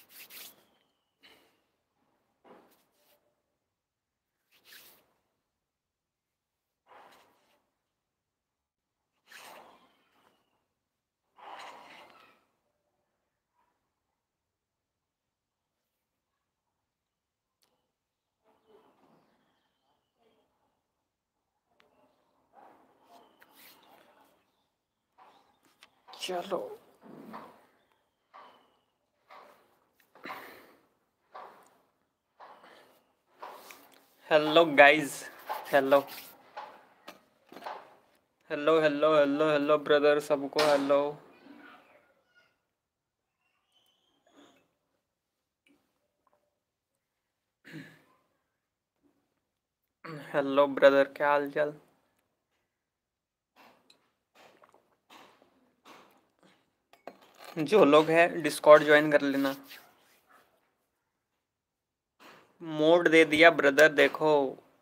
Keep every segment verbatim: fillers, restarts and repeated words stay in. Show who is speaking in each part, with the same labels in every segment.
Speaker 1: चलो hello guys, hello hello hello hello hello brother, सबको hello. Hello brother, क्या हाल चाल? जो लोग हैं डिस्कॉर्ड ज्वाइन कर लेना। मोड दे दिया ब्रदर। देखो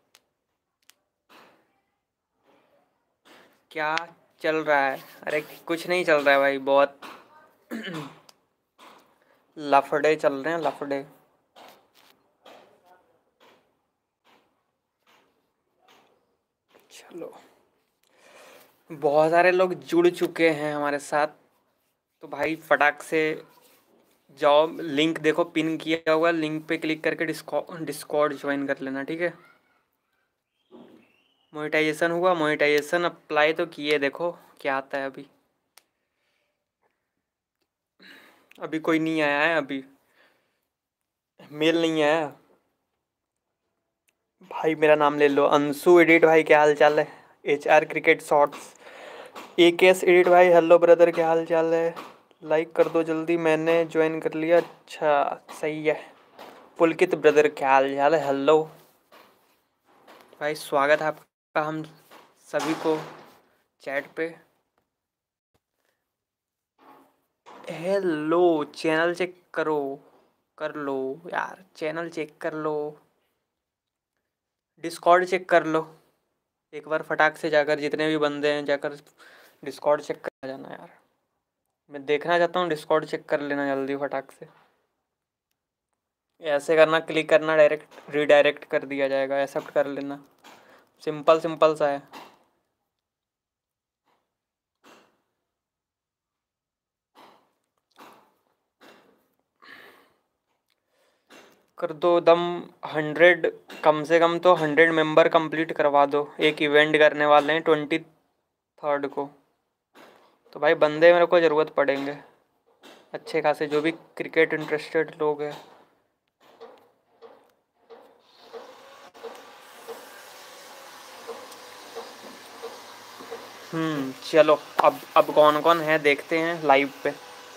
Speaker 1: क्या चल रहा है। अरे कुछ नहीं चल रहा है भाई, बहुत लफड़े चल रहे हैं, लफड़े। चलो, बहुत सारे लोग जुड़ चुके हैं हमारे साथ, तो भाई फटाक से जाओ। लिंक देखो पिन किया हुआ, लिंक पे क्लिक करके डिस्कॉर्ड डिस्कॉर्ड ज्वाइन कर लेना, ठीक है। मोनेटाइजेशन हुआ, मोनेटाइजेशन अप्लाई तो किए, देखो क्या आता है। अभी अभी कोई नहीं आया है, अभी मेल नहीं आया। भाई मेरा नाम ले लो, अंशु एडिट भाई, क्या हाल चाल है? H R cricket shorts, A K S edit भाई, हेलो ब्रदर, क्या हाल चाल है? लाइक कर दो जल्दी, मैंने ज्वाइन कर लिया। अच्छा, सही है। पुलकित ब्रदर, क्या हाल चाल है? हेलो भाई, स्वागत है आपका हम सभी को चैट पे। हेलो, चैनल चेक करो, कर लो यार, चैनल चेक कर लो, डिस्कॉर्ड चेक कर लो एक बार फटाक से जाकर। जितने भी बंदे हैं जाकर डिस्कॉर्ड चेक कर जाना यार। मैं देखना चाहता हूँ, डिस्कॉर्ड चेक कर लेना जल्दी फटाक से। ऐसे करना, क्लिक करना, डायरेक्ट रीडायरेक्ट कर दिया जाएगा, एक्सेप्ट कर लेना। सिंपल सिंपल सा है। कर दो दम। हंड्रेड, कम से कम तो हंड्रेड मेंबर कंप्लीट करवा दो। एक इवेंट करने वाले हैं ट्वेंटी थर्ड को, तो भाई बंदे मेरे को ज़रूरत पड़ेंगे अच्छे खासे, जो भी क्रिकेट इंटरेस्टेड लोग हैं। हम्म चलो, अब अब कौन कौन है देखते हैं लाइव पे।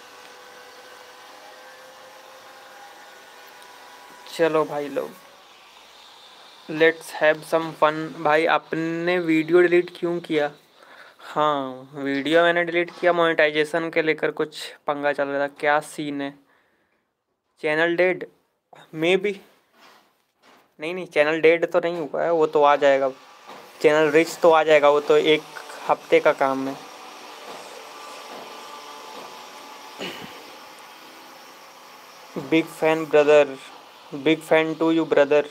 Speaker 1: चलो भाई लोग, लेट्स हैव सम फन। भाई आपने वीडियो डिलीट क्यों किया? हाँ, वीडियो मैंने डिलीट किया, मोनेटाइजेशन के लेकर कुछ पंगा चल रहा था। क्या सीन है? Channel dead maybe. नहीं नहीं, चैनल डेड तो नहीं हुआ है, वो तो आ जाएगा। चैनल रिच तो आ जाएगा, वो तो एक हफ्ते का काम है। Big fan brother, big fan to you brother.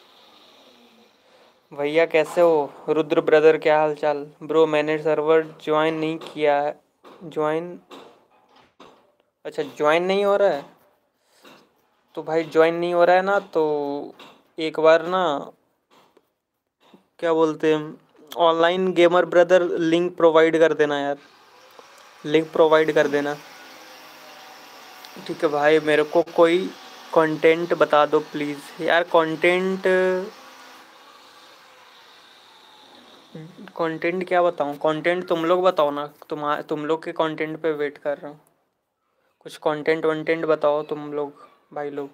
Speaker 1: भैया कैसे हो? रुद्र ब्रदर, क्या हाल चाल? ब्रो मैंने सर्वर ज्वाइन नहीं किया है। ज्वाइन, अच्छा ज्वाइन नहीं हो रहा है। तो भाई ज्वाइन नहीं हो रहा है ना, तो एक बार ना, क्या बोलते हैं, online gamer brother link provide कर देना यार, लिंक प्रोवाइड कर देना, ठीक है भाई। मेरे को कोई कंटेंट बता दो प्लीज़ यार। कंटेंट, कंटेंट क्या बताऊँ? कंटेंट तुम लोग बताओ ना, तुम तुम लोग के कंटेंट पे वेट कर रहा हूँ। कुछ कंटेंट वंटेंट बताओ तुम लोग, भाई लोग।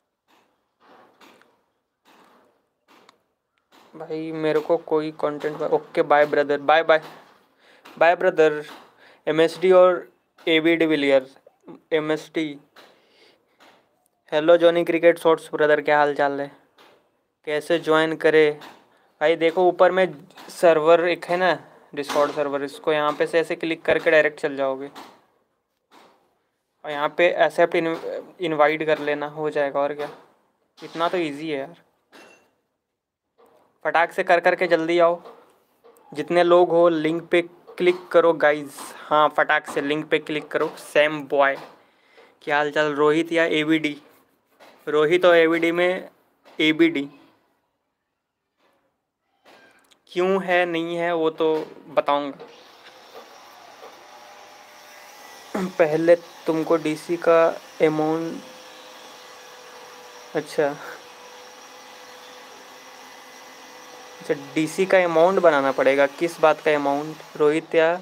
Speaker 1: भाई मेरे को कोई content, okay bye brother, bye bye bye brother. M S D और A B de Villiers, M S D. Hello Johnny cricket shorts brother, क्या हाल चाल है? कैसे ज्वाइन करे? भाई देखो ऊपर में सर्वर एक है ना, डिस्कॉर्ड सर्वर, इसको यहाँ पे से ऐसे क्लिक करके डायरेक्ट चल जाओगे। और यहाँ पे एक्सेप्ट इनवाइट कर लेना, हो जाएगा। और क्या, इतना तो इजी है यार। फटाक से कर करके जल्दी आओ, जितने लोग हो लिंक पे क्लिक करो गाइज। हाँ फटाक से लिंक पे क्लिक करो। सैम बॉय क्या हाल चाल? रोहित या एबीडी? रोहित और एबीडी में एबीडी क्यों है नहीं है वो तो बताऊंगा। पहले तुमको डीसी का अमाउंट, अच्छा अच्छा डीसी का अमाउंट बनाना पड़ेगा। किस बात का अमाउंट? रोहित या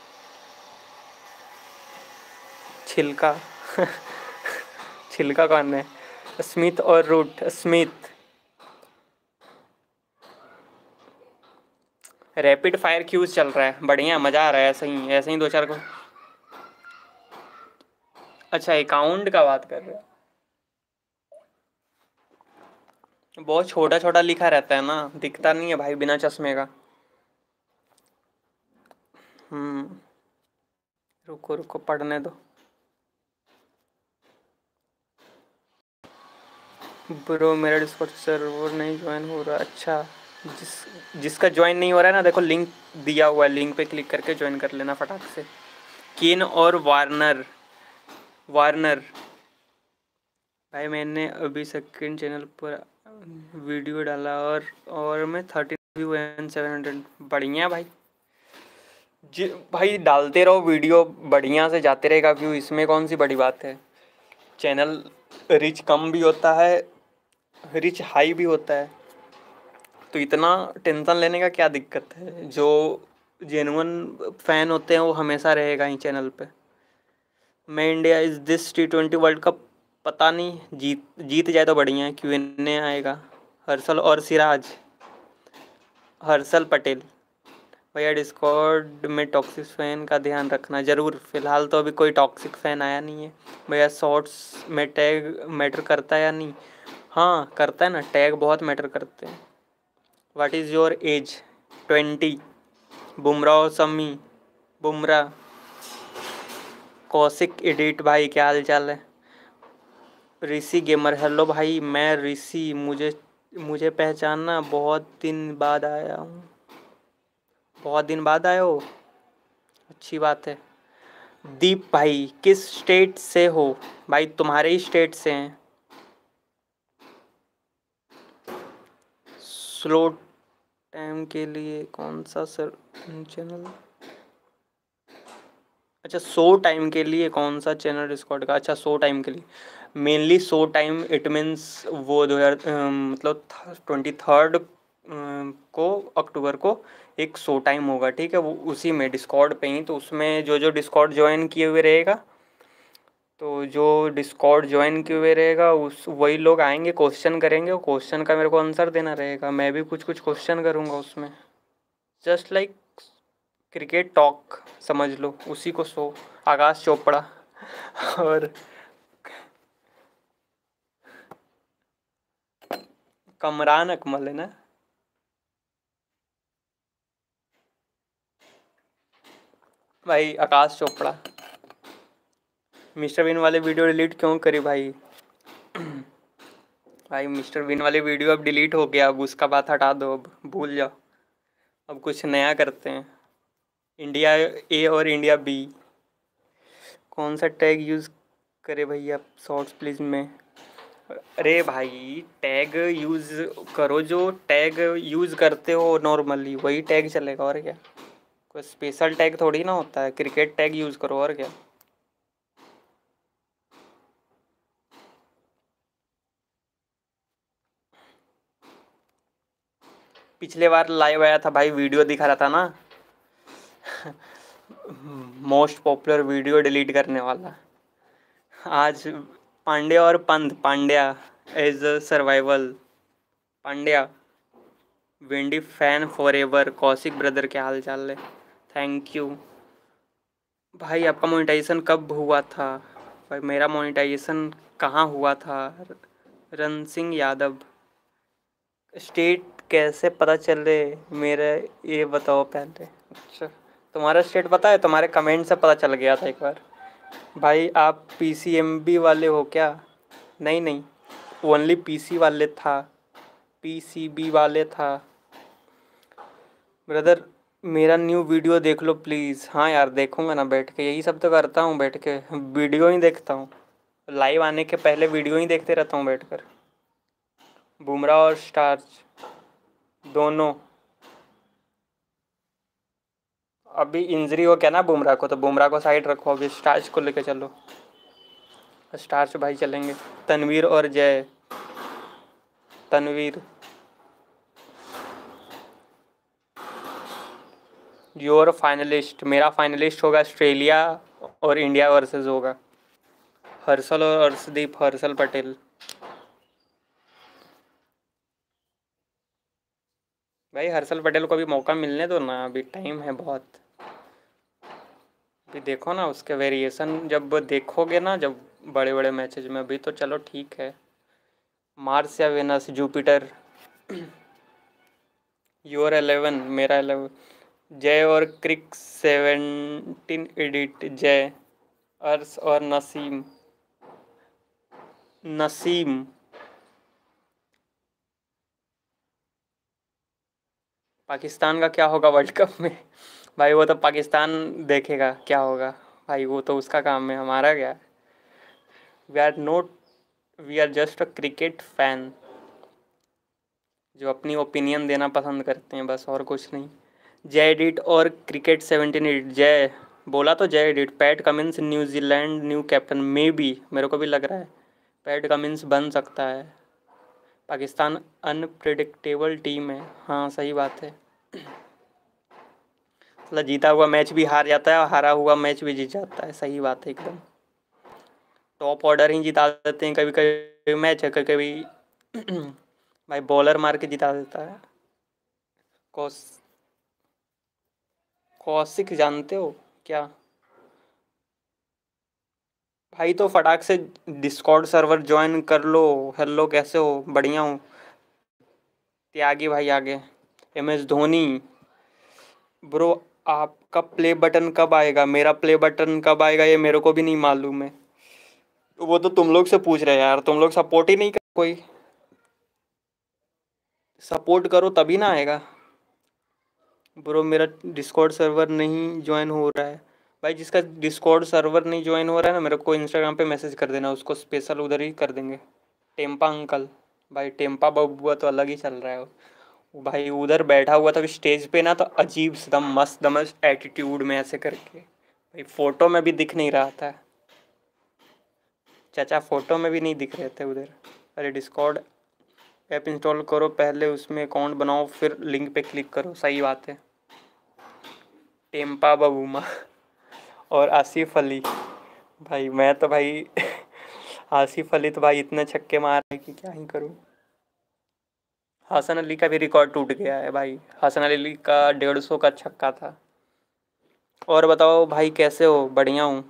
Speaker 1: छिलका? छिलका कौन है? स्मिथ और Root? Smith. Rapid fire Qs चल रहा है, बढ़िया मज़ा आ रहा है। ऐसे ही ऐसे ही दो चार को। अच्छा अकाउंट का बात कर रहे हो? बहुत छोटा छोटा लिखा रहता है ना, दिखता नहीं है भाई बिना चश्मे का। हम्म रुको रुको पढ़ने दो। ब्रो मेरा डिस्कॉर्ड सर्वर नहीं ज्वाइन हो रहा। अच्छा, जिस जिसका ज्वाइन नहीं हो रहा है ना, देखो लिंक दिया हुआ है, लिंक पे क्लिक करके ज्वाइन कर लेना फटाक से। किन और वार्नर वार्नर भाई मैंने अभी सेकंड चैनल पर वीडियो डाला और और मैं thirteen view and seven hundred. बढ़िया भाई, जी भाई डालते रहो वीडियो, बढ़िया से जाते रहेगा व्यू, इसमें कौन सी बड़ी बात है। चैनल रिच कम भी होता है, रिच हाई भी होता है, तो इतना टेंशन लेने का क्या दिक्कत है। जो जेन्युइन फैन होते हैं वो हमेशा रहेगा ही चैनल पे। मैं India is this T twenty world cup पता नहीं, जीत जीत जाए तो बढ़िया है। क्यू एन ए आएगा। हर्षल और सिराज, हर्षल पटेल भैया डिस्कॉर्ड में टॉक्सिक फ़ैन का ध्यान रखना ज़रूर। फ़िलहाल तो अभी कोई टॉक्सिक फ़ैन आया नहीं है। भैया शॉर्ट्स में टैग मैटर करता है या नहीं? हाँ करता है ना, टैग बहुत मैटर करते हैं। What is your age? Twenty. Bumrah और सम्मी, बुमराह। कौशिक एडिट भाई क्या हाल चाल है? ऋषि गेमर हेलो भाई, मैं ऋषि, मुझे मुझे पहचानना, बहुत दिन बाद आया हूँ। बहुत दिन बाद आए हो, अच्छी बात है। दीप भाई किस स्टेट से हो? भाई तुम्हारे ही स्टेट से हैं। स्लो टाइम के लिए कौन सा सर चैनल? अच्छा सो टाइम के लिए कौन सा चैनल डिस्कॉर्ड का? अच्छा सो टाइम के लिए mainly so time it means वो दो हज़ार मतलब ट्वेंटी थर्ड को अक्टूबर को एक शो टाइम होगा, ठीक है, वो उसी में डिस्कॉर्ड पे ही। तो उसमें जो जो डिस्कॉर्ड ज्वाइन किए हुए रहेगा, तो जो डिस्कॉर्ड ज्वाइन किए हुए रहेगा उस वही लोग आएंगे, क्वेश्चन करेंगे, वो क्वेश्चन का मेरे को आंसर देना रहेगा। मैं भी कुछ कुछ क्वेश्चन करूँगा उसमें, जस्ट लाइक क्रिकेट टॉक समझ लो, उसी को शो। आकाश चोपड़ा और कमरान अकमल है ना? भाई आकाश चोपड़ा। मिस्टर बिन वाले वीडियो डिलीट क्यों करी भाई? भाई मिस्टर बिन वाली वीडियो अब डिलीट हो गया, अब उसका बात हटा दो, अब भूल जाओ। अब कुछ नया करते हैं। इंडिया ए और इंडिया बी। कौन सा टैग यूज़ करे भैया शॉर्ट्स प्लीज़ में? अरे भाई टैग यूज़ करो, जो टैग यूज़ करते हो नॉर्मली वही टैग चलेगा। और क्या, कोई स्पेशल टैग थोड़ी ना होता है। क्रिकेट टैग यूज़ करो, और क्या। पिछले बार लाइव आया था भाई, वीडियो दिखा रहा था ना। मोस्ट पॉपुलर वीडियो डिलीट करने वाला। आज पांड्या और Pant, Pandya as a survival. Pandya वेंडी fan forever. Kaushik brother क्या हाल चाल है? थैंक यू भाई। आपका मोनेटाइजेशन कब हुआ था? भाई मेरा मोनेटाइजेशन कहाँ हुआ था? रन सिंह यादव। स्टेट कैसे पता चले मेरे, ये बताओ पहले। अच्छा तुम्हारा स्टेट पता है? तुम्हारे कमेंट से पता चल गया था एक बार। भाई आप पीसीएमबी वाले हो क्या? नहीं नहीं, ओनली पीसी वाले था, पीसीबी वाले था। ब्रदर मेरा न्यू वीडियो देख लो प्लीज़। हाँ यार देखूंगा ना बैठ के, यही सब तो करता हूँ बैठ के, वीडियो ही देखता हूँ। लाइव आने के पहले वीडियो ही देखते रहता हूँ बैठकर। बुमराह और स्टार्च दोनों। अभी इंजरी हो क्या ना बुमराह को, तो बुमराह को साइड रखो, अभी स्टार्च को लेके चलो। स्टार्च भाई चलेंगे। तनवीर और जय। तनवीर। योर फाइनलिस्ट, मेरा फाइनलिस्ट होगा ऑस्ट्रेलिया और इंडिया वर्सेस होगा। हर्षल और अर्शदीप, हर्षल पटेल। भाई हर्षल पटेल को भी मौका मिलने दो ना, अभी टाइम है बहुत। अभी देखो ना उसके वेरिएशन, जब देखोगे ना जब बड़े बड़े मैचेज में, अभी तो चलो ठीक है। मार्स या वेनस, जुपिटर। योर एलेवन, मेरा एलेवन। जय और क्रिक सेवेंटीन एडिट, जय। अर्श और नसीम। नसीम। पाकिस्तान का क्या होगा वर्ल्ड कप में? भाई वो तो पाकिस्तान देखेगा क्या होगा। भाई वो तो उसका काम है, हमारा क्या है। We are not, we are just a cricket fan, जो अपनी ओपिनियन देना पसंद करते हैं बस, और कुछ नहीं। जय एडिट और क्रिकेट सेवेंटीन एडिट, जय। बोला तो Jay edit. Pat Cummins New Zealand new captain, maybe, मेरे को भी लग रहा है पैट कमिंस बन सकता है। पाकिस्तान अनप्रिडिक्टेबल टीम है, हाँ सही बात है। मतलब जीता हुआ मैच भी हार जाता है और हारा हुआ मैच भी जीत जाता है, सही बात है एकदम। टॉप ऑर्डर ही जिता देते हैं कभी कभी मैच है, कभी कभी भाई बॉलर मार के जिता देता है। कौस कौशिक जानते हो क्या? भाई तो फटाक से डिस्कॉर्ड सर्वर ज्वाइन कर लो। हेलो कैसे हो? बढ़िया हूँ। त्यागी भाई आगे। M S Dhoni. ब्रो आपका प्ले बटन कब आएगा? मेरा प्ले बटन कब आएगा ये मेरे को भी नहीं मालूम है। वो तो तुम लोग से पूछ रहे हैं यार, तुम लोग सपोर्ट ही नहीं कर कोई। सपोर्ट करो तभी ना आएगा। ब्रो मेरा डिस्कॉर्ड सर्वर नहीं ज्वाइन हो रहा है। भाई जिसका डिस्कॉर्ड सर्वर नहीं ज्वाइन हो रहा है ना, मेरे को इंस्टाग्राम पे मैसेज कर देना, उसको स्पेशल उधर ही कर देंगे। Tampa uncle. भाई टेम्पा बबुआ तो अलग ही चल रहा है वो। भाई उधर बैठा हुआ था स्टेज पे ना, तो अजीब एकदम मस्त दमस एटीट्यूड में ऐसे करके, भाई फोटो में भी दिख नहीं रहा था। चाचा फोटो में भी नहीं दिख रहे थे उधर। अरे डिस्कॉर्ड ऐप इंस्टॉल करो पहले, उसमें अकाउंट बनाओ फिर लिंक पे क्लिक करो, सही बात है। टेम्पा बबूमा और आसिफ अली। भाई मैं तो भाई आसिफ अली तो भाई इतने छक्के मार रहे कि क्या ही करूँ। हसन अली का भी रिकॉर्ड टूट गया है भाई, हसन अली का डेढ़ सौ का छक्का था। और बताओ भाई कैसे हो? बढ़िया हूँ।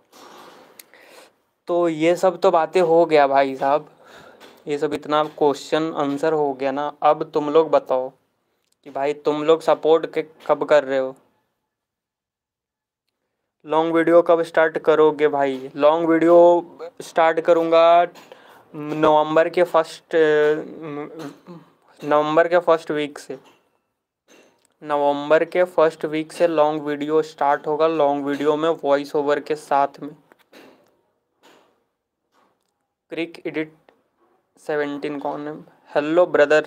Speaker 1: तो ये सब तो बातें हो गया भाई साहब, ये सब इतना क्वेश्चन आंसर हो गया ना। अब तुम लोग बताओ कि भाई तुम लोग सपोर्ट के कब कर रहे हो? लॉन्ग वीडियो कब स्टार्ट करोगे भाई? लॉन्ग वीडियो स्टार्ट करूँगा नवंबर के फर्स्ट नवंबर के फर्स्ट वीक से। नवंबर के फर्स्ट वीक से लॉन्ग वीडियो स्टार्ट होगा। लॉन्ग वीडियो में वॉइस ओवर के साथ में। क्रिक एडिट सेवेंटीन कौन है? हेलो ब्रदर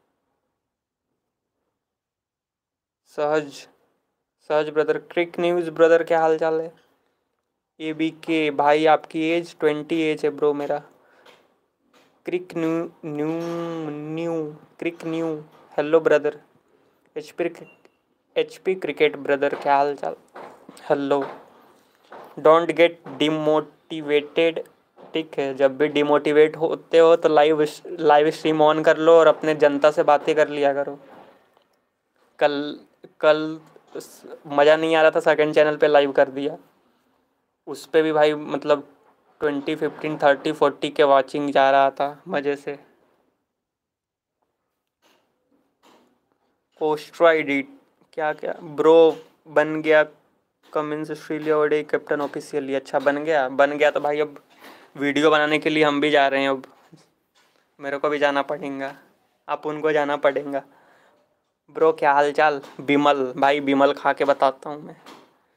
Speaker 1: सहज। सहज ब्रदर। क्रिक न्यूज़ ब्रदर क्या हाल चाल है? ए बी के भाई आपकी एज ट्वेंटी एज है ब्रो मेरा। Cric new new new cric new. Hello brother. H P H P cricket brother क्या हाल चाल? हेलो। Don't get demotivated. ठीक है, जब भी डिमोटिवेट होते हो तो लाइव लाइव स्ट्रीम ऑन कर लो और अपने जनता से बातें कर लिया करो। कल कल मज़ा नहीं आ रहा था, सेकंड चैनल पे लाइव कर दिया। उस पर भी भाई मतलब ट्वेंटी फिफ्टीन थर्टी फोर्टी के वाचिंग जा रहा था मज़े से। पोस्ट्रा एडिट क्या क्या ब्रो बन गया Cummins Australia ODI captain officially. अच्छा बन गया, बन गया तो भाई अब वीडियो बनाने के लिए हम भी जा रहे हैं। अब मेरे को भी जाना पड़ेगा, आप उनको जाना पड़ेगा। ब्रो क्या हाल चाल? बिमल भाई, बिमल खा के बताता हूँ मैं।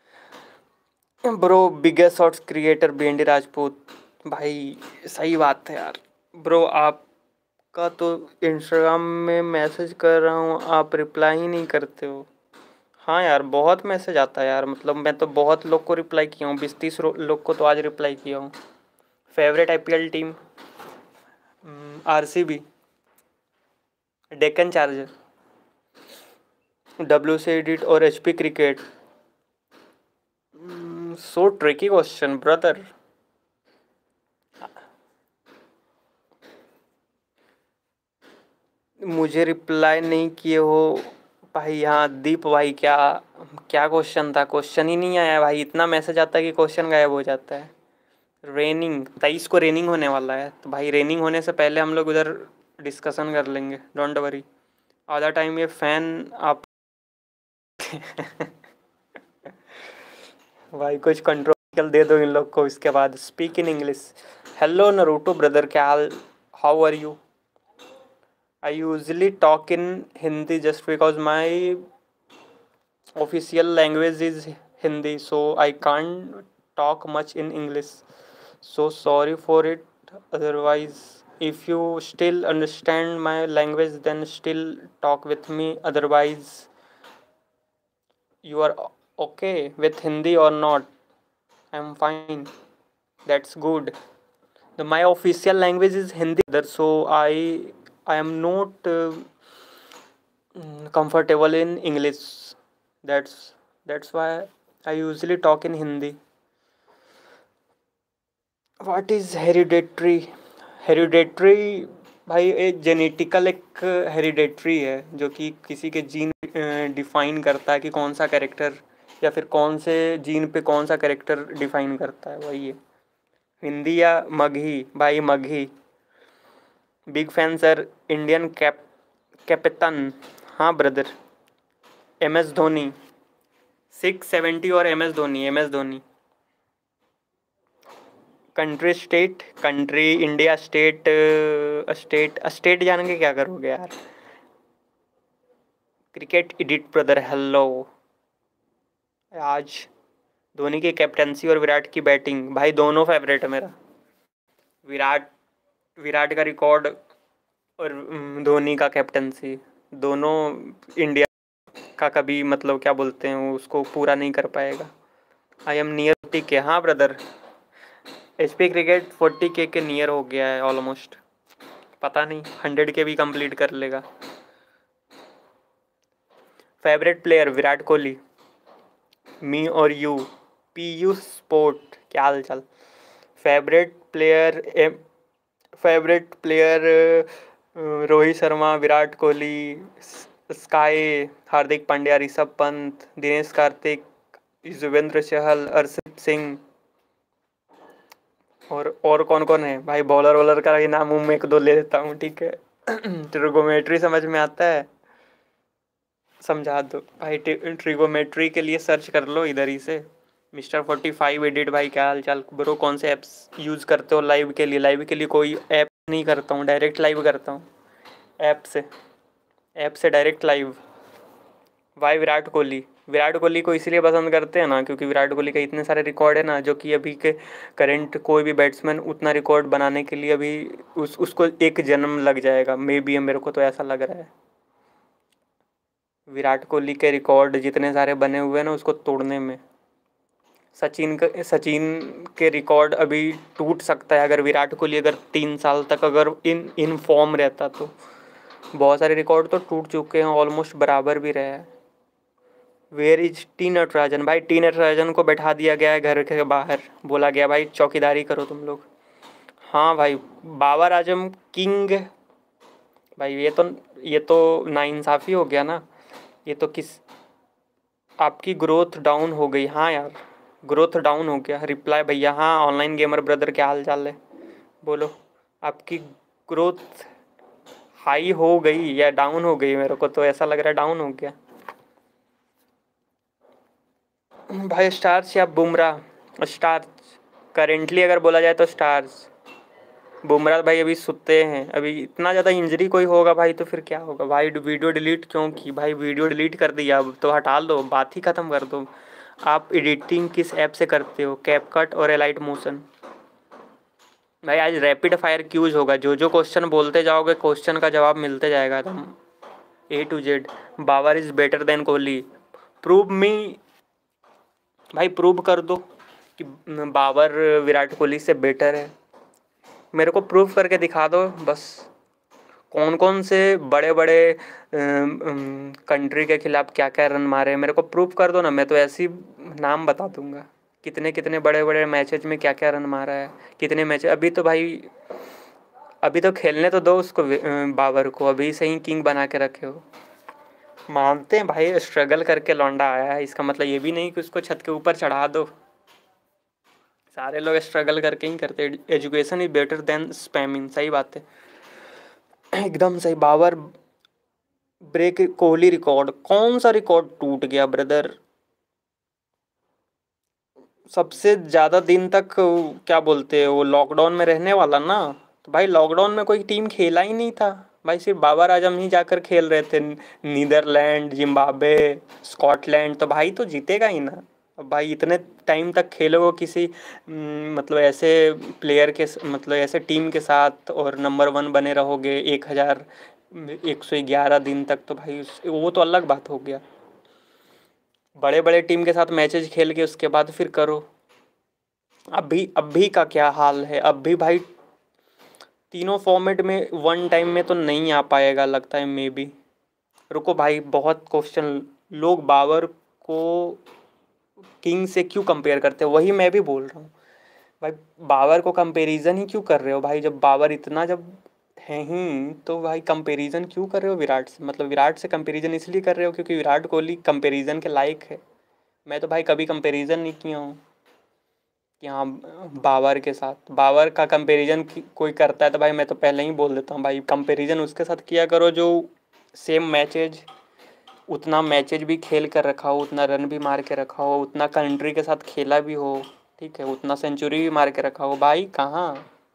Speaker 1: Bro biggest shorts creator BND Rajput भाई, सही बात है यार। ब्रो आपका तो इंस्टाग्राम में मैसेज कर रहा हूँ, आप रिप्लाई ही नहीं करते हो। हाँ यार, बहुत मैसेज आता है यार, मतलब मैं तो बहुत लोग को रिप्लाई किया हूँ, बीस तीस लोग को तो आज रिप्लाई किया हूँ। Favourite IPL team? RCB, Deccan charger, W C edit और HP cricket. So tricky question brother. मुझे रिप्लाई नहीं किए हो भाई। हाँ दीप भाई, क्या क्या क्वेश्चन था? क्वेश्चन ही नहीं आया भाई, इतना मैसेज आता है कि क्वेश्चन गायब हो जाता है। रेनिंग तेईस को रेनिंग होने वाला है, तो भाई रेनिंग होने से पहले हम लोग उधर डिस्कशन कर लेंगे, डोंट वरी। आधा टाइम ये फैन आप भाई कुछ कंट्रोल दे दो इन लोग को, इसके बाद speak in English. Hello Naruto brother, क्या हाल? How are you? I usually talk in Hindi just because my official language is Hindi, so I can't talk much in English, so sorry for it. Otherwise if you still understand my language then still talk with me, otherwise you are okay with Hindi or not? I'm fine, that's good. The my official language is Hindi, so i i am not uh, mm, comfortable in English. That's that's why I usually talk in Hindi. What is hereditary? Hereditary भाई एक genetical एक hereditary है, जो कि किसी के gene define करता है कि कौन सा कैरेक्टर, या फिर कौन से जीन पे कौन सा कैरेक्टर डिफाइन करता है, वही है। हिंदी या मगही? भाई Magahi. Big fan sir, Indian cap captain. हाँ brother, M S Dhoni. Six seventy और M S Dhoni, M S Dhoni. Country state, country India, state state state जान के क्या करोगे यार? Cricket edit brother, hello. आज धोनी की कैप्टनसी और विराट की बैटिंग, भाई दोनों फेवरेट है मेरा। विराट विराट का रिकॉर्ड और धोनी का कैप्टनसी, दोनों इंडिया का कभी मतलब क्या बोलते हैं उसको पूरा नहीं कर पाएगा। I am near forty K. हाँ brother, H P cricket forty K के नियर हो गया है ऑलमोस्ट, पता नहीं हंड्रेड के भी कंप्लीट कर लेगा। Favourite player Virat Kohli. Me और यू, पी यू स्पोर्ट, क्या हाल चाल? Favourite player favourite player Rohit Sharma, Virat Kohli, Sky, Hardik Pandya, Rishabh Pant, Dinesh Karthik, Yuzvendra Chahal, Arshdeep Singh. और और कौन कौन है भाई? बॉलर वॉलर का ही नाम में एक दो ले लेता हूँ, ठीक है। ट्रिगोमेट्री समझ में आता है? समझा दो भाई। ट्रिगोमेट्री के लिए सर्च कर लो इधर ही से। मिस्टर फोर्टी फाइव एडिट भाई, क्या हाल चाल ब्रो? कौन से ऐप्स यूज़ करते हो लाइव के लिए? लाइव के लिए कोई ऐप नहीं करता हूँ, डायरेक्ट लाइव करता हूँ ऐप से ऐप से डायरेक्ट लाइव। भाई विराट कोहली, विराट कोहली को इसलिए पसंद करते हैं ना क्योंकि विराट कोहली के इतने सारे रिकॉर्ड है ना, जो कि अभी के करंट कोई भी बैट्समैन उतना रिकॉर्ड बनाने के लिए अभी उस उसको एक जन्म लग जाएगा, मे बी, मेरे को तो ऐसा लग रहा है। विराट कोहली के रिकॉर्ड जितने सारे बने हुए हैं ना उसको तोड़ने में, सचिन का सचिन के रिकॉर्ड अभी टूट सकता है अगर विराट कोहली अगर तीन साल तक अगर इन इन फॉर्म रहता तो। बहुत सारे रिकॉर्ड तो टूट चुके हैं, ऑलमोस्ट बराबर भी रहे हैं। Where is T Natarajan? भाई टी नटराजन को बैठा दिया गया है घर के बाहर, बोला गया भाई चौकीदारी करो तुम लोग। हाँ भाई, बाबर आजम किंग। भाई ये तो ये तो नाइंसाफ़ी हो गया ना, ये तो किस आपकी ग्रोथ डाउन हो गई। हाँ यार, ग्रोथ डाउन हो गया। रिप्लाई भैया, हाँ ऑनलाइन गेमर ब्रदर, क्या हाल चाल है? बोलो, आपकी ग्रोथ हाई हो गई या डाउन हो गई? मेरे को तो ऐसा लग रहा है डाउन हो गया। भाई स्टार्स या बुमराह? स्टार्स करेंटली अगर बोला जाए तो स्टार्स। बुमराह भाई अभी सुते हैं, अभी इतना ज़्यादा इंजरी कोई होगा भाई तो फिर क्या होगा भाई। वीडियो डिलीट क्यों की भाई? वीडियो डिलीट कर दिया अब तो हटा दो, बात ही ख़त्म कर दो। आप एडिटिंग किस ऐप से करते हो? कैपकट और एलाइट मोशन। भाई आज रैपिड फायर क्यूज होगा, जो जो क्वेश्चन बोलते जाओगे क्वेश्चन का जवाब मिलते जाएगा तुम। A to Z. Babar is better than Kohli. Prove me. भाई प्रूव कर दो कि बाबर विराट कोहली से बेटर है। मेरे को प्रूव करके दिखा दो बस। कौन कौन से बड़े बड़े कंट्री के खिलाफ क्या क्या रन मारे मेरे को प्रूव कर दो ना, मैं तो ऐसे ही नाम बता दूंगा। कितने कितने बड़े बड़े मैचेज में क्या क्या रन मारा है, कितने मैच अभी तो भाई। अभी तो खेलने तो दो उसको, बाबर को अभी से ही किंग बना के रखे हो। मानते हैं भाई स्ट्रगल करके लौंडा आया है, इसका मतलब ये भी नहीं कि उसको छत के ऊपर चढ़ा दो। सारे लोग स्ट्रगल करके ही करते। Education is better than spamming, सही बात है, एकदम सही। बाबर ब्रेक कोहली रिकॉर्ड, कौन सा रिकॉर्ड टूट गया ब्रदर? सबसे ज़्यादा दिन तक क्या बोलते हैं वो लॉकडाउन में रहने वाला ना, तो भाई लॉकडाउन में कोई टीम खेला ही नहीं था भाई, सिर्फ बाबर आजम ही जाकर खेल रहे थे। नीदरलैंड, जिम्बाब्वे, स्कॉटलैंड, तो भाई तो जीतेगा ही ना। अब भाई इतने टाइम तक खेलोगे किसी न, मतलब ऐसे प्लेयर के, मतलब ऐसे टीम के साथ और नंबर वन बने रहोगे एक हज़ार एक सौ ग्यारह दिन तक, तो भाई वो तो अलग बात हो गया। बड़े बड़े टीम के साथ मैचेज खेल के उसके बाद फिर करो। अभी अभी का क्या हाल है? अब भी भाई तीनों फॉर्मेट में वन टाइम में तो नहीं आ पाएगा लगता है मे बी। रुको भाई, बहुत क्वेश्चन। लोग बाबर को किंग से क्यों कंपेयर करते हैं, वही मैं भी बोल रहा हूँ भाई। बाबर को कंपैरिजन ही क्यों कर रहे हो भाई? जब बाबर इतना जब है ही तो भाई कंपैरिजन क्यों कर रहे हो विराट से? मतलब विराट से कंपैरिजन इसलिए कर रहे हो क्योंकि विराट कोहली कंपैरिजन के लायक है। मैं तो भाई कभी कंपैरिजन नहीं किया हूँ कि हाँ बाबर के साथ। बाबर का कंपैरिजन कोई करता है तो भाई मैं तो पहले ही बोल देता हूँ भाई, कंपैरिजन उसके साथ किया करो जो सेम मैचेज, उतना मैचेज भी खेल कर रखा हो, उतना रन भी मार के रखा हो, उतना कंट्री के साथ खेला भी हो, ठीक है, उतना सेंचुरी भी मार के रखा हो। भाई कहाँ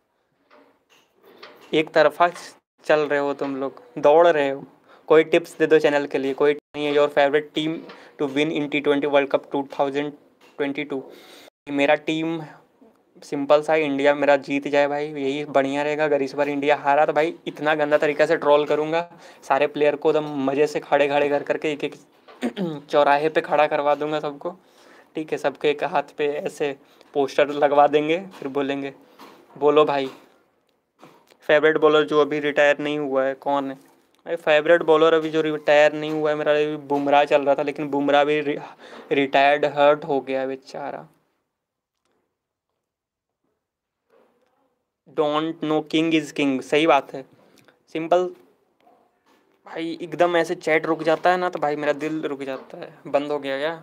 Speaker 1: एक तरफा चल रहे हो तुम लोग, दौड़ रहे हो। कोई टिप्स दे दो चैनल के लिए, कोई नहीं है। Your favourite team to win in T twenty world cup two thousand twenty two. मेरा टीम सिंपल सा, इंडिया मेरा जीत जाए भाई, यही बढ़िया रहेगा। अगर इस बार इंडिया हारा तो भाई इतना गंदा तरीका से ट्रोल करूँगा, सारे प्लेयर को एकदम मज़े से खड़े खड़े कर करके एक एक चौराहे पे खड़ा करवा दूंगा सबको, ठीक है। सबके एक हाथ पे ऐसे पोस्टर लगवा देंगे, फिर बोलेंगे बोलो भाई फेवरेट बॉलर जो अभी रिटायर नहीं हुआ है कौन है? भाई फेवरेट बॉलर अभी जो रिटायर नहीं हुआ है मेरा, अभी बुमराह चल रहा था, लेकिन बुमराह भी रि, रिटायर्ड हर्ट हो गया बेचारा। Don't know king is king, सही बात है, सिंपल। भाई एकदम ऐसे चैट रुक जाता है ना तो भाई मेरा दिल रुक जाता है। बंद हो गया क्या?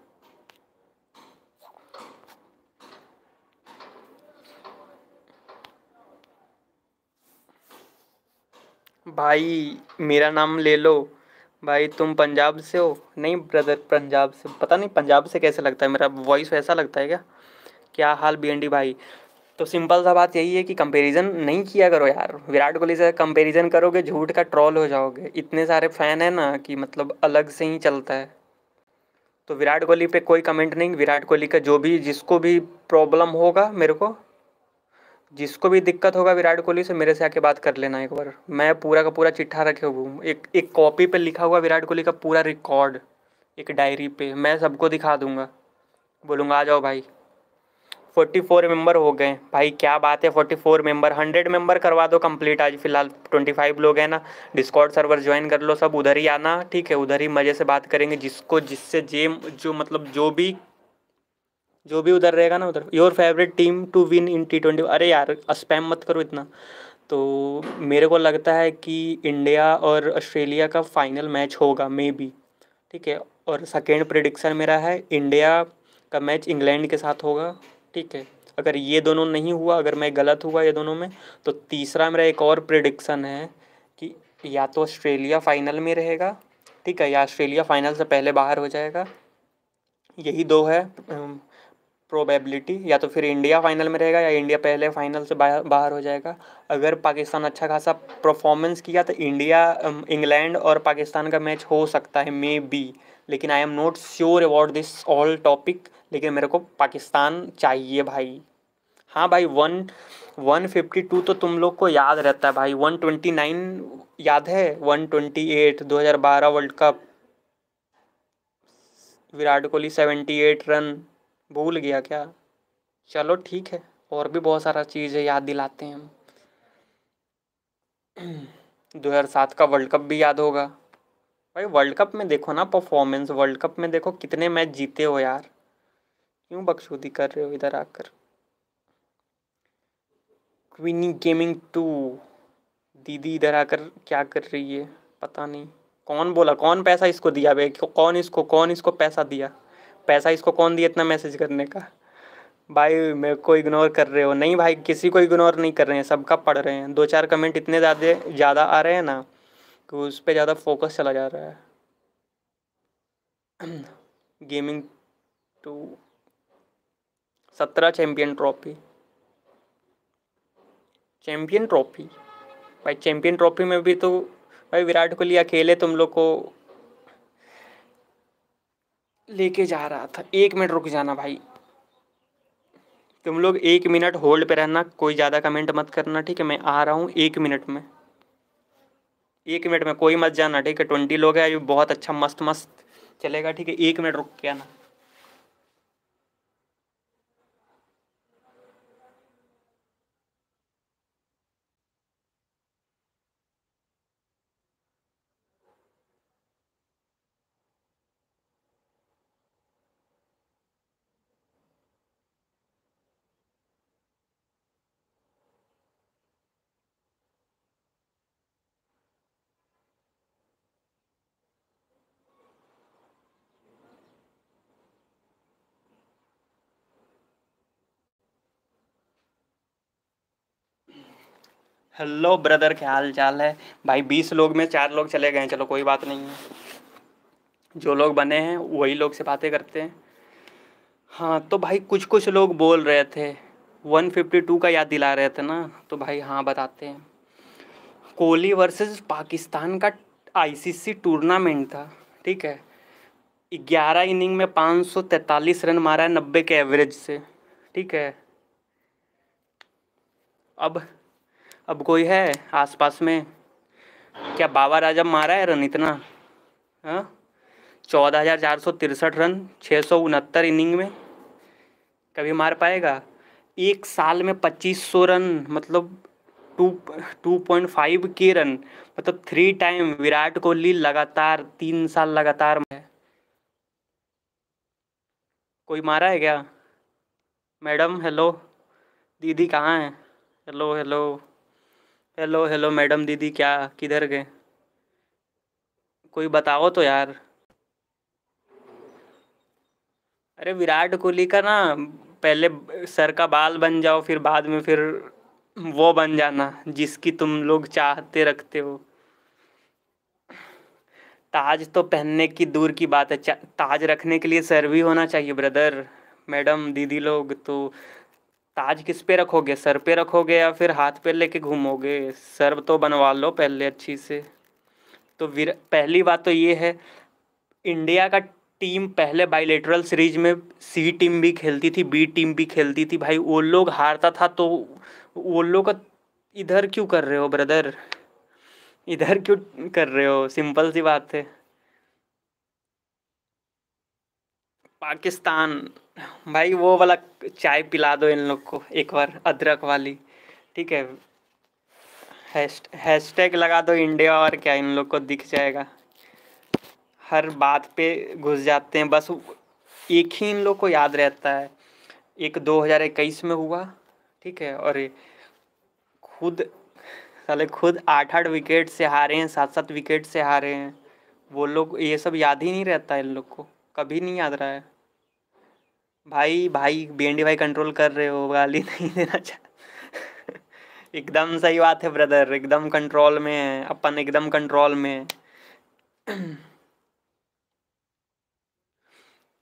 Speaker 1: भाई मेरा नाम ले लो भाई। तुम पंजाब से हो? नहीं ब्रदर, पंजाब से पता नहीं, पंजाब से कैसे लगता है मेरा वॉइस, वैसा लगता है क्या? क्या हाल बी एन डी भाई? तो सिंपल सा बात यही है कि कंपैरिजन नहीं किया करो यार। विराट कोहली से कंपैरिजन करोगे झूठ का ट्रॉल हो जाओगे। इतने सारे फैन है ना कि मतलब अलग से ही चलता है। तो विराट कोहली पे कोई कमेंट नहीं। विराट कोहली का जो भी, जिसको भी प्रॉब्लम होगा, मेरे को जिसको भी दिक्कत होगा विराट कोहली से, मेरे से आके बात कर लेना एक बार। मैं पूरा का पूरा चिट्ठा रखे हुआ हूँ, एक एक कॉपी पे लिखा हुआ विराट कोहली का पूरा रिकॉर्ड, एक डायरी पे मैं सबको दिखा दूंगा। बोलूँगा आ जाओ भाई। फोर्टी फोर मेंबर हो गए भाई, क्या बात है। Forty four member, hundred member करवा दो कंप्लीट आज फिलहाल। ट्वेंटी फाइव लोग हैं ना, डिस्कॉर्ड सर्वर ज्वाइन कर लो, सब उधर ही आना, ठीक है। उधर ही मज़े से बात करेंगे, जिसको जिससे जेम जो मतलब जो भी जो भी उधर रहेगा ना उधर। Your favourite team to win in T twenty. अरे यार स्पैम मत करो इतना। तो मेरे को लगता है कि इंडिया और ऑस्ट्रेलिया का फाइनल मैच होगा मे बी, ठीक है। और सेकेंड प्रिडिक्शन मेरा है इंडिया का मैच इंग्लैंड के साथ होगा, ठीक है। अगर ये दोनों नहीं हुआ, अगर मैं गलत हुआ ये दोनों में, तो तीसरा मेरा एक और प्रिडिक्शन है कि या तो ऑस्ट्रेलिया फाइनल में रहेगा, ठीक है, या ऑस्ट्रेलिया फाइनल से पहले बाहर हो जाएगा, यही दो है प्रोबेबिलिटी, या तो फिर इंडिया फाइनल में रहेगा या इंडिया पहले फाइनल से बाहर बाहर हो जाएगा। अगर पाकिस्तान अच्छा खासा परफॉर्मेंस किया तो इंडिया अम, इंग्लैंड और पाकिस्तान का मैच हो सकता है मे बी, लेकिन I am not sure about this all topic. लेकिन मेरे को पाकिस्तान चाहिए भाई। हाँ भाई, वन वन फिफ्टी टू तो तुम लोग को याद रहता है भाई। वन ट्वेंटी नाइन याद है? वन ट्वेंटी एट दो हज़ार बारह world cup, Virat Kohli seventy eight run, भूल गया क्या? चलो ठीक है, और भी बहुत सारा चीज़ है, याद दिलाते हैं हम। दो हज़ार सात का वर्ल्ड कप भी याद होगा भाई। वर्ल्ड कप में देखो ना परफॉर्मेंस, वर्ल्ड कप में देखो कितने मैच जीते हो यार। क्यों बकचोदी कर रहे हो इधर आकर? क्वीनी गेमिंग टू दीदी इधर आकर क्या कर रही है पता नहीं। कौन बोला? कौन पैसा इसको दिया बे? कौन इसको कौन इसको पैसा दिया? पैसा इसको कौन दिया इतना मैसेज करने का? भाई मेरे को इग्नोर कर रहे हो? नहीं भाई, किसी को इग्नोर नहीं कर रहे हैं, सबका पढ़ रहे हैं। दो चार कमेंट इतने ज़्यादा ज़्यादा आ रहे हैं ना कि उस पर ज़्यादा फोकस चला जा रहा है। गेमिंग टू सत्रह चैंपियन ट्रॉफी, चैंपियन ट्रॉफी भाई। चैंपियन ट्रॉफी में भी तो भाई विराट कोहली अकेले तुम लोग को लेके जा रहा था। एक मिनट रुक जाना भाई, तुम लोग एक मिनट होल्ड पे रहना, कोई ज़्यादा कमेंट मत करना, ठीक है? मैं आ रहा हूँ एक मिनट में, एक मिनट में कोई मत जाना, ठीक है? ट्वेंटी लोग हैं, ये बहुत अच्छा मस्त मस्त चलेगा, ठीक है? एक मिनट रुक के आना। हेलो ब्रदर, क्या हाल चाल है भाई? बीस लोग में चार लोग चले गए, चलो कोई बात नहीं है। जो लोग बने हैं वही लोग से बातें करते हैं। हाँ तो भाई, कुछ कुछ लोग बोल रहे थे वन फिफ्टी टू का याद दिला रहे थे ना, तो भाई हाँ बताते हैं। कोहली वर्सेस पाकिस्तान का आईसीसी टूर्नामेंट था, ठीक है? ग्यारह इनिंग में पाँच सौ तैंतालीस रन मारा है नब्बे के एवरेज से, ठीक है? अब अब कोई है आसपास में? क्या बाबर आजम मारा है रन इतना? हाँ, चौदह हजार चार सौ तिरसठ रन छः सौ उनहत्तर इनिंग में, कभी मार पाएगा? एक साल में पच्चीस सौ रन, मतलब टू टू पॉइंट फाइव के रन, मतलब थ्री टाइम विराट कोहली लगातार तीन साल लगातार में। कोई मारा है क्या? मैडम हेलो, दीदी कहाँ है? Hello hello hello hello madam दीदी, क्या किधर गए? कोई बताओ तो यार। अरे विराट कोहली का ना, पहले सर का बाल बन जाओ, फिर बाद में फिर वो बन जाना जिसकी तुम लोग चाहते रखते हो। ताज तो पहनने की दूर की बात है, चा- ताज रखने के लिए सर भी होना चाहिए ब्रदर। मैडम दीदी लोग तो ताज किस पे रखोगे? सर पे रखोगे या फिर हाथ पे लेके घूमोगे? सर तो बनवा लो पहले अच्छी से। तो विर पहली बात तो ये है, इंडिया का टीम पहले बाइलेटरल सीरीज में सी टीम भी खेलती थी, बी टीम भी खेलती थी भाई। वो लोग हारता था तो वो लोग का इधर क्यों कर रहे हो ब्रदर? इधर क्यों कर रहे हो? सिंपल सी बात है। पाकिस्तान भाई, वो वाला चाय पिला दो इन लोग को एक बार, अदरक वाली, ठीक है? हैश हैशटैग लगा दो इंडिया, और क्या इन लोग को दिख जाएगा। हर बात पे घुस जाते हैं बस। एक ही इन लोग को याद रहता है, एक दो हज़ार इक्कीस में हुआ, ठीक है? और ये खुद साले खुद आठ आठ विकेट से हारे हैं, सात सात विकेट से हारे हैं। वो लोग ये सब याद ही नहीं रहता इन लोग को, कभी नहीं याद रहा है। भाई भाई बेंडी भाई, कंट्रोल कर रहे हो, गाली नहीं देना चाह। एकदम सही बात है ब्रदर, एकदम कंट्रोल में है अपन, एकदम कंट्रोल में है।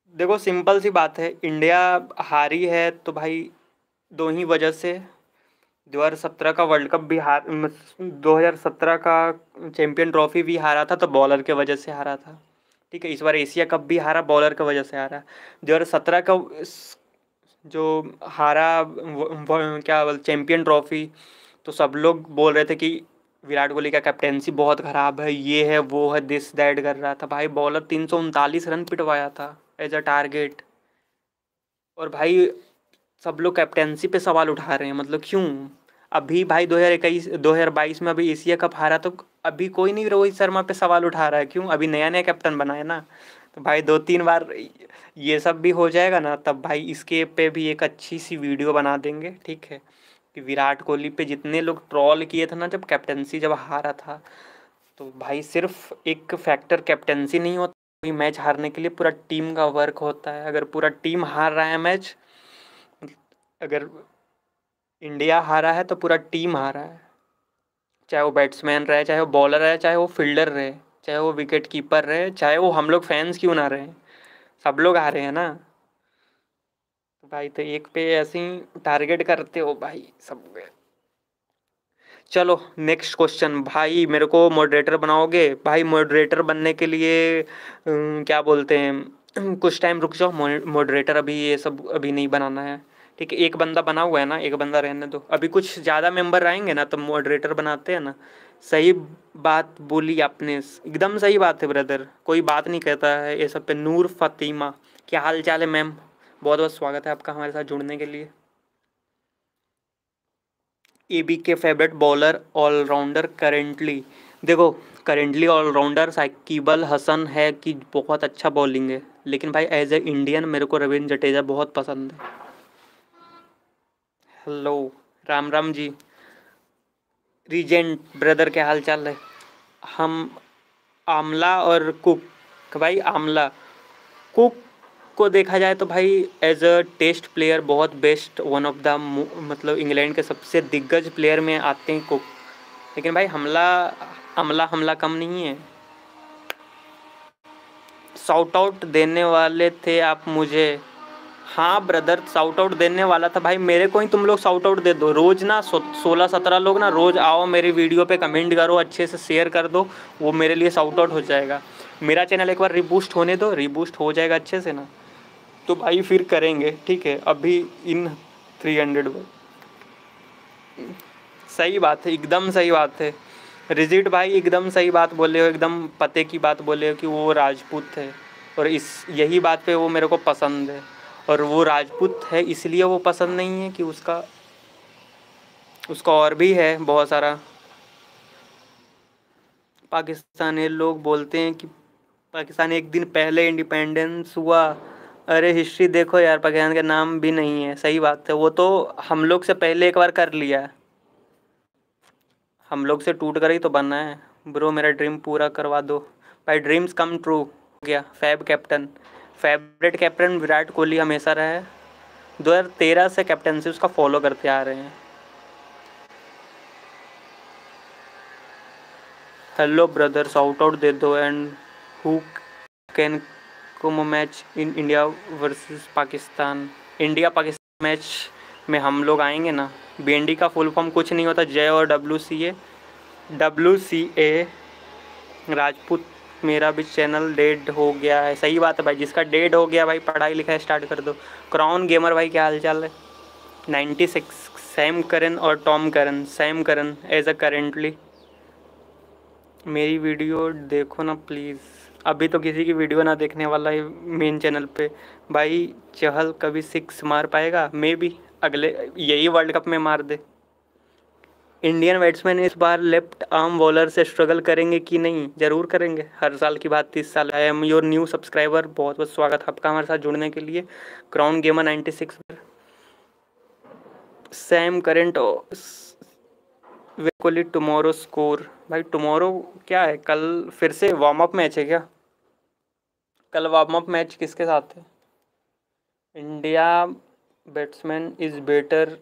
Speaker 1: देखो सिंपल सी बात है, इंडिया हारी है तो भाई दो ही वजह से। दो हज़ार सत्रह का वर्ल्ड कप भी हार, दो हज़ार सत्रह का चैंपियन ट्रॉफी भी हारा था तो बॉलर के वजह से हारा था। ठीक है, इस बार एशिया कप भी हारा बॉलर की वजह से हारा। दो हज़ार सत्रह का जो हारा वो, वो, क्या बोल चैंपियन ट्रॉफी, तो सब लोग बोल रहे थे कि विराट कोहली का कैप्टेंसी बहुत ख़राब है, ये है वो है, दिस दैट कर रहा था। भाई बॉलर तीन सौ उनतालीस रन पिटवाया था एज अ टारगेट। और भाई सब लोग कैप्टेंसी पे सवाल उठा रहे हैं, मतलब क्यों? अभी भाई दो हज़ार इक्कीस दो हज़ार बाईस में अभी एशिया कप हारा तो अभी कोई नहीं रोहित शर्मा पे सवाल उठा रहा है, क्यों? अभी नया नया कैप्टन बना है ना। तो भाई दो तीन बार ये सब भी हो जाएगा ना, तब भाई इसके पे भी एक अच्छी सी वीडियो बना देंगे, ठीक है? कि विराट कोहली पे जितने लोग ट्रॉल किए थे ना जब कैप्टेंसी जब हारा था, तो भाई सिर्फ एक फैक्टर कैप्टेंसी नहीं होता, कोई मैच हारने के लिए पूरा टीम का वर्क होता है। अगर पूरा टीम हार रहा है मैच, अगर इंडिया हारा है तो पूरा टीम हारा है, चाहे वो बैट्समैन रहे, चाहे वो बॉलर रहे, चाहे वो फील्डर रहे, चाहे वो विकेट कीपर रहे, चाहे वो हम लोग फैंस क्यों ना रहे, सब लोग हारे हैं ना। तो भाई तो एक पे ऐसे ही टारगेट करते हो भाई सब। चलो नेक्स्ट क्वेश्चन भाई, मेरे को मॉडरेटर बनाओगे? भाई मॉडरेटर बनने के लिए अम, क्या बोलते हैं, कुछ टाइम रुक जाओ। मॉडरेटर अभी ये सब अभी नहीं बनाना है, ठीक है? एक बंदा बना हुआ है ना, एक बंदा रहने दो, अभी कुछ ज़्यादा मेंबर आएंगे ना तो मॉडरेटर बनाते हैं ना। सही बात बोली आपने, एकदम सही बात है ब्रदर, कोई बात नहीं कहता है ये सब पे। नूर फ़ातिमा, क्या हाल चाल है मैम? बहुत बहुत स्वागत है आपका हमारे साथ जुड़ने के लिए। ए बी के फेवरेट बॉलर ऑलराउंडर करेंटली, देखो करेंटली ऑलराउंडर साकिबल हसन है कि बहुत अच्छा बॉलिंग है, लेकिन भाई एज ए इंडियन मेरे को रविंद्र जडेजा बहुत पसंद है। Hello, Ram Ram ji. Regent brother क्या हाल चाल है? हम आमला और कुक, भाई आमला कुक को देखा जाए तो भाई एज अ टेस्ट प्लेयर बहुत बेस्ट, वन ऑफ द, मतलब इंग्लैंड के सबसे दिग्गज प्लेयर में आते हैं कुक। लेकिन भाई हमला अमला हमला कम नहीं है। शाउट आउट देने वाले थे आप मुझे? हाँ ब्रदर, शाउट आउट देने वाला था भाई, मेरे को ही तुम लोग शाउट आउट दे दो रोज़ ना। सोलह सत्रह लोग ना रोज़ आओ मेरी वीडियो पे कमेंट करो, अच्छे से शेयर कर दो, वो मेरे लिए शाउट आउट हो जाएगा। मेरा चैनल एक बार रिबूस्ट होने दो, रिबूस्ट हो जाएगा अच्छे से ना, तो भाई फिर करेंगे, ठीक है? अभी इन थ्री हंड्रेड, सही बात है, एकदम सही बात है। रिजिट भाई एकदम सही बात बोले हो, एकदम पते की बात बोले हो कि वो राजपूत है, और इस यही बात पे वो मेरे को पसंद है। और वो राजपूत है इसलिए वो पसंद नहीं है कि उसका उसका और भी है बहुत सारा। पाकिस्तानी लोग बोलते हैं कि पाकिस्तान एक दिन पहले इंडिपेंडेंस हुआ। अरे हिस्ट्री देखो यार, पाकिस्तान का नाम भी नहीं है। सही बात है, वो तो हम लोग से पहले एक बार कर लिया है, हम लोग से टूट कर ही तो बनना है। ब्रो मेरा ड्रीम पूरा करवा दो भाई, ड्रीम्स कम ट्रू हो गया। Fab captain, favourite captain Virat Kohli हमेशा रहा है, दो हज़ार तेरह से कैप्टनसी उसका फॉलो करते आ रहे हैं। हेलो ब्रदर, शाउट आउट दे दो। And who can come match in India versus Pakistan? India Pakistan match में हम लोग आएंगे ना। बी एन डी का फुल फॉर्म कुछ नहीं होता, जय और W C A. W C A Rajput, मेरा भी चैनल डेड हो गया है। सही बात है भाई, जिसका डेड हो गया भाई पढ़ाई लिखाई स्टार्ट कर दो। क्राउन गेमर भाई क्या हाल चाल है? नाइन्टी सिक्स, सैम करन और Tom Curran, Sam Curran as a currently. मेरी वीडियो देखो ना प्लीज़। अभी तो किसी की वीडियो ना देखने वाला है मेन चैनल पे। भाई चहल कभी सिक्स मार पाएगा? मे बी अगले यही वर्ल्ड कप में मार दे। इंडियन बैट्समैन इस बार लेफ्ट आर्म बॉलर से स्ट्रगल करेंगे कि नहीं? ज़रूर करेंगे, हर साल की बात तीस साल। I am your new subscriber, बहुत बहुत स्वागत है आपका हमारे साथ जुड़ने के लिए। Crown gamer ninety six, Sam current, Kohli tomorrow score. भाई टुमारो क्या है, कल फिर से वार्म अप मैच है क्या? कल वार्म अप मैच किसके साथ है? इंडिया बैट्समैन इज बेटर,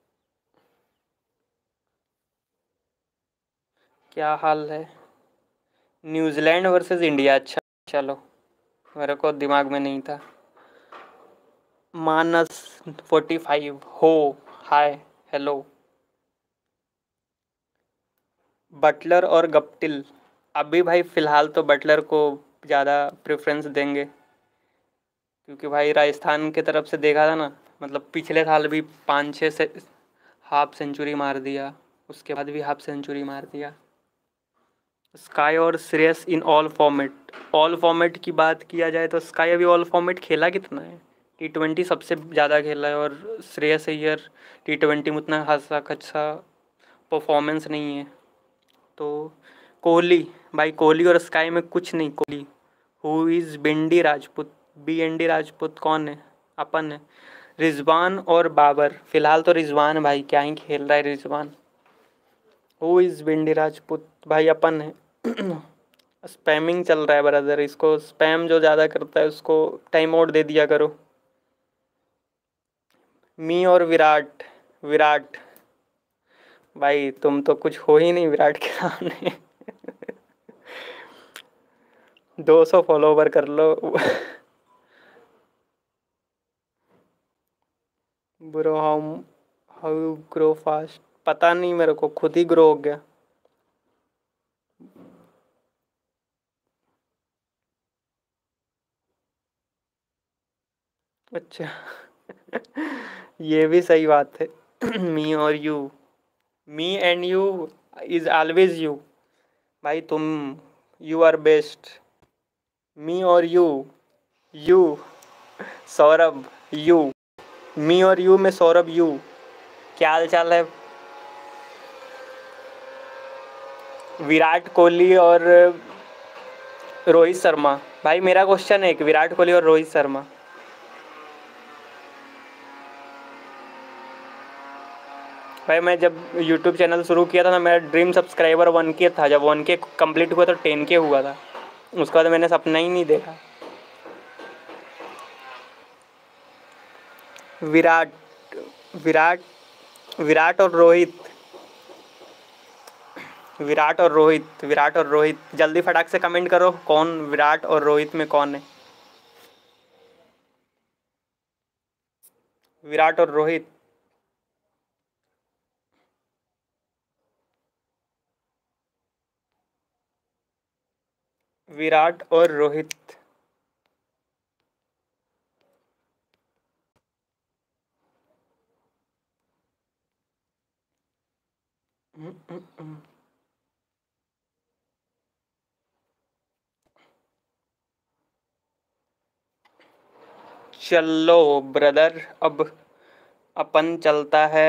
Speaker 1: क्या हाल है? न्यूजीलैंड वर्सेस इंडिया, अच्छा चलो, मेरे को दिमाग में नहीं था। मानस फोर्टी फाइव हो, हाय हेलो। बटलर और गप्टिल, अभी भाई फ़िलहाल तो बटलर को ज़्यादा प्रेफरेंस देंगे, क्योंकि भाई राजस्थान की तरफ से देखा था ना, मतलब पिछले साल भी पाँच छः से हाफ सेंचुरी मार दिया, उसके बाद भी हाफ सेंचुरी मार दिया। स्काई और Shreyas in all format, all format की बात किया जाए तो स्काई अभी ऑल फॉर्मेट खेला कितना है, टी ट्वेंटी सबसे ज़्यादा खेला है, और श्रेयस अय्यर टी ट्वेंटी में उतना खासा अच्छा परफॉर्मेंस नहीं है। तो कोहली भाई, कोहली और स्काई में कुछ नहीं। Kohli who is Bindi Rajput, B N D Rajput कौन है, अपन है। रिजवान और बाबर, फिलहाल तो रिजवान भाई क्या ही खेल रहा है रिजवान। हु इज़ बिंडी राजपूत भाई अपन है। स्पैमिंग चल रहा है ब्रदर, इसको स्पैम जो ज़्यादा करता है उसको टाइम आउट दे दिया करो। मी और विराट, विराट भाई तुम तो कुछ हो ही नहीं विराट के सामने। दो सौ फॉलोवर कर लो। Bro how how you grow fast, पता नहीं मेरे को, खुद ही ग्रो हो गया। अच्छा। ये भी सही बात है। मी और you, me and you is always you भाई, तुम यू आर बेस्ट। मी और you, you Saurabh, you me और यू में सौरभ यू, क्या हाल चाल है। विराट कोहली और रोहित शर्मा, भाई मेरा क्वेश्चन है कि विराट कोहली और रोहित शर्मा। भाई मैं जब यूट्यूब चैनल शुरू किया था ना, मेरा ड्रीम सब्सक्राइबर वन के था, जब वन के कंप्लीट हुआ तो टेन के हुआ था, उसके बाद मैंने सपना ही नहीं देखा। विराट, विराट विराट और रोहित, विराट और रोहित, विराट और रोहित, जल्दी फटाक से कमेंट करो कौन विराट और रोहित में कौन है। विराट और रोहित, विराट और रोहित। चलो ब्रदर, अब अपन चलता है,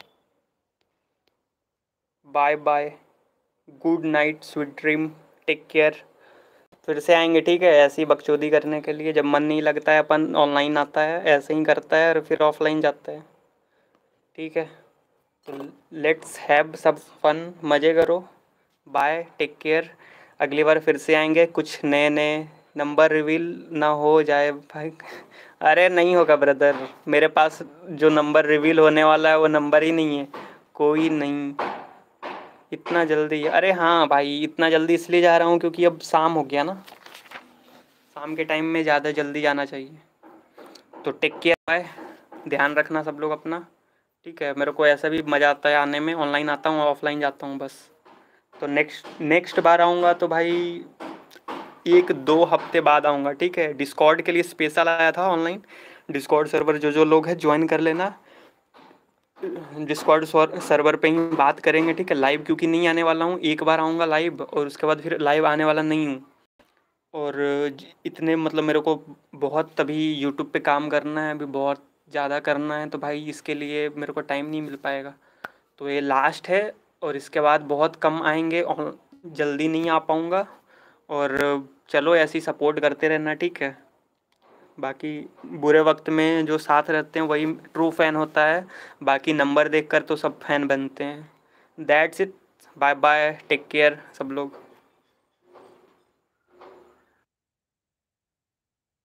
Speaker 1: bye bye, good night, sweet dream, take care. फिर से आएंगे ठीक है, ऐसी बकचोदी करने के लिए, जब मन नहीं लगता है अपन ऑनलाइन आता है, ऐसे ही करता है और फिर ऑफलाइन जाता है, ठीक है। तो लेट्स हैव सब फन, मज़े करो, बाय, टेक केयर। अगली बार फिर से आएंगे, कुछ नए नए नंबर रिवील ना हो जाए भाई। अरे नहीं होगा ब्रदर, मेरे पास जो नंबर रिवील होने वाला है वो नंबर ही नहीं है, कोई नहीं इतना जल्दी। अरे हाँ भाई, इतना जल्दी इसलिए जा रहा हूँ क्योंकि अब शाम हो गया ना, शाम के टाइम में ज़्यादा जल्दी जाना चाहिए। तो टेक केयर, बाय, ध्यान रखना सब लोग अपना, ठीक है। मेरे को ऐसा भी मज़ा आता है आने में, ऑनलाइन आता हूँ ऑफलाइन जाता हूँ बस। तो नेक्स्ट नेक्स्ट बार आऊँगा तो भाई एक दो हफ्ते बाद आऊँगा, ठीक है। डिस्कॉर्ड के लिए स्पेशल आया था ऑनलाइन, डिस्कॉर्ड सर्वर जो जो लोग हैं ज्वाइन कर लेना, डिस्कॉर्ड सर्वर पे ही बात करेंगे, ठीक है। लाइव क्योंकि नहीं आने वाला हूँ, एक बार आऊँगा लाइव और उसके बाद फिर लाइव आने वाला नहीं हूँ। और इतने मतलब मेरे को बहुत तभी यूट्यूब पे काम करना है, अभी बहुत ज़्यादा करना है, तो भाई इसके लिए मेरे को टाइम नहीं मिल पाएगा। तो ये लास्ट है और इसके बाद बहुत कम आएंगे, जल्दी नहीं आ पाऊँगा। और चलो ऐसी सपोर्ट करते रहना, ठीक है। बाकी बुरे वक्त में जो साथ रहते हैं वही ट्रू फैन होता है, बाकी नंबर देखकर तो सब फैन बनते हैं। That's it, bye bye, take care सब लोग।